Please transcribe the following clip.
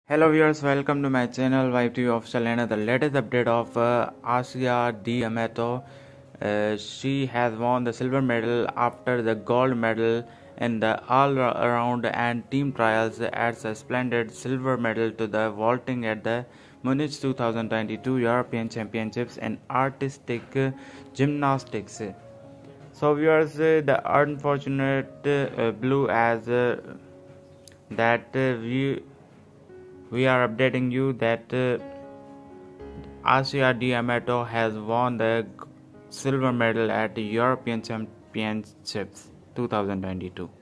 Hello viewers, welcome to my channel YTV Official and the latest update of Asia D. Amato. She has won the silver medal after the gold medal in the all-around and team trials, adds a splendid silver medal to the vaulting at the Munich 2022 European Championships in artistic gymnastics. So viewers, the unfortunate blue as that we are updating you that Asia D. Amato has won the silver medal at the European Championships 2022.